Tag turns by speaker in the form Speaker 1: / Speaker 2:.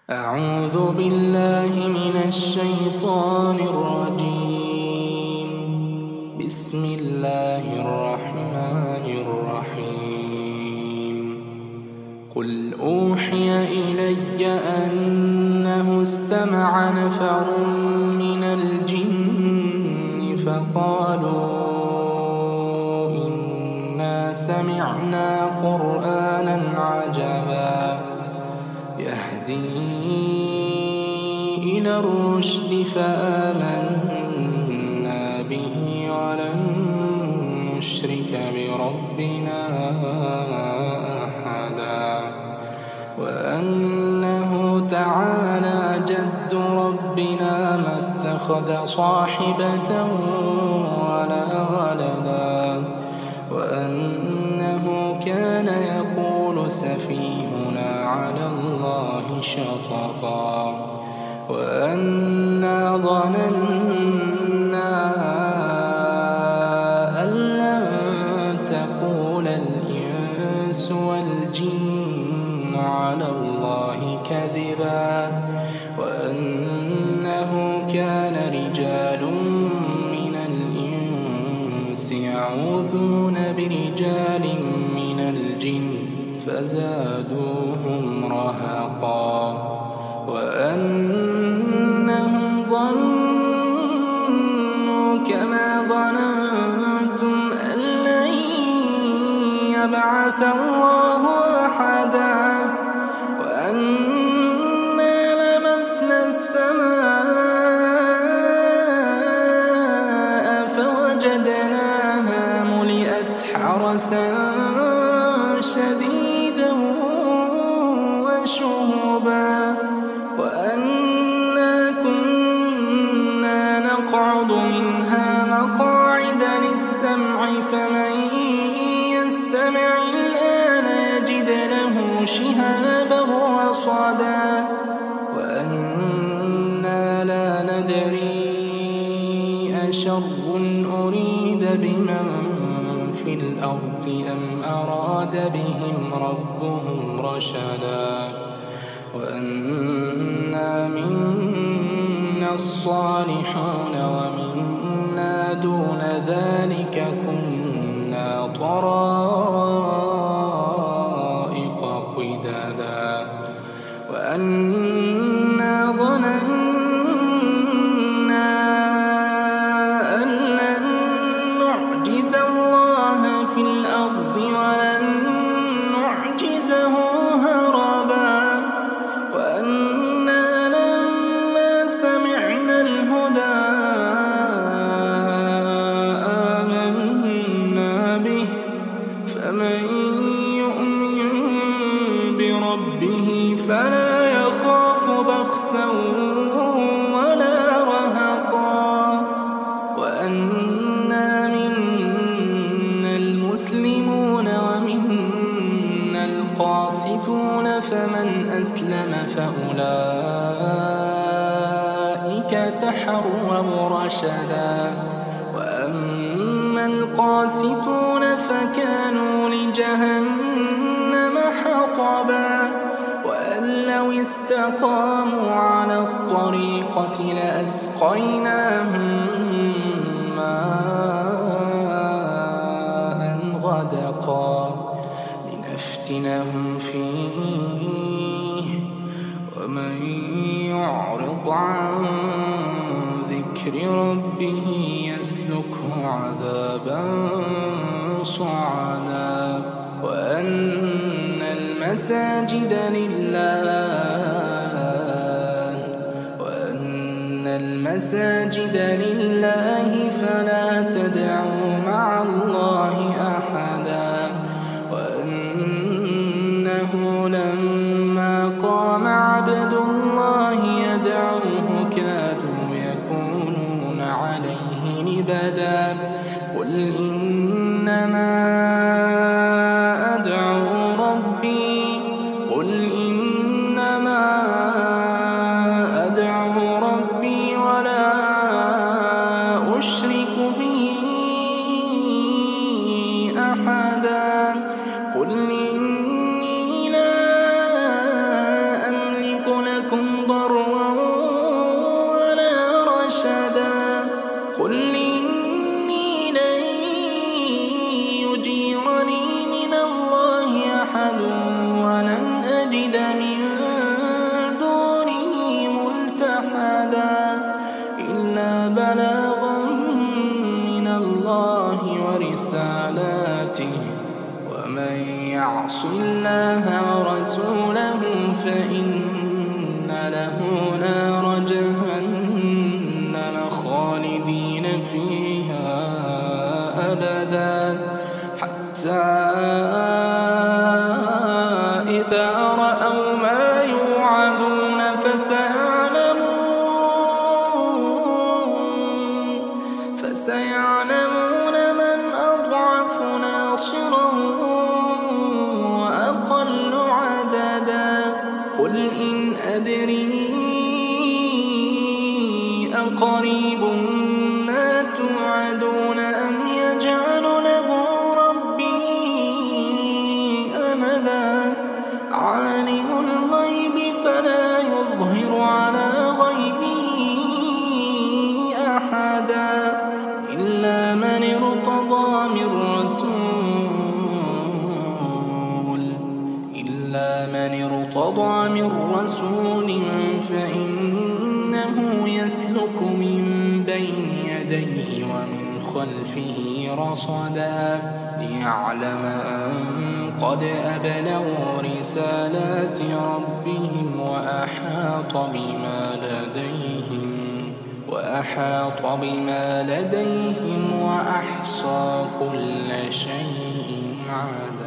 Speaker 1: أعوذ بالله من الشيطان الرجيم. بسم الله الرحمن الرحيم. قل أوحي إلي أنه استمع نفر من الجن فقالوا إنا سمعنا قرآنا عجبا يهدي إلى الرشد فآمنا به ولن نشرك بربنا أحدا وأنه تعالى جد ربنا ما اتخذ صاحبة ولا ولدا وأنه كان يقول سفيهنا على الله شططا وأنا ظننا أن لن تقول الإنس والجن على الله كذبا وأنه كان رجال من الإنس يعوذون برجال من الجن فزادوهم رهقا وأنهم ظنوا كما ظننتم أن لن يبعث الله أحدا وأنا لمسنا السماء فوجدناها ملئت حرسا شديدا وشهبا وأنا كنا نقعد منها مقاعد للسمع فمن يستمع الآن يجد له شهابا رصدا وأنا لا ندري أشر أريد بمن في الأرض أم أراد بهم ربهم رشدا وأنا منا الصالحون ومنا دون ذلك كنا طرائق قددا وأنا ظننا أن لن نعجز الله في الأرض ولن نعجزه هربا وأنا لما سمعنا الهدى آمنا به فمن يؤمن بربه فلا يخاف بخسا ولا رهقا وأنا منا المسلمون ومنا القاسطون فمن أسلم فأولئك تحروا رشدا وأما القاسطون فكانوا لجهنم حطبا وأن لو استقاموا على الطريقة لأسقيناهم ماء غدقا لنفتنهم فيه ومن يعرض عن ذكر ربه يسلكه عذابا صعدا وأن المساجد لله فلا تدعوا مع الله أحدا وأنه لما قام عبد الله يدعوه كادوا يكونون عليه لبدا قل إنما أدعو ربي ولا أشرك به أحدا قل إني لا أملك لكم يتخذ من دونه ملتحدا إلا بلاغا من الله ورسالاته ومن يعص الله ورسوله فإن له نار جهنم خالدين فيها أبدا حتى إذا رأوا ما يوعدون فسيعلمون من أضعف ناصرا وأقل عددا قل إن أدري أقريب ما توعدون أم يجعل له ربي أمدا عالم الغيب فلا يظهر على غيبه أحدا إلا من ارتضى من رسول فإنه يسلك من بين يديه ومن خلفه رصدا ليعلم أن قد أبلغوا رسالات ربهم وأحاط بما لديهم وأحصى كل شيء عدا.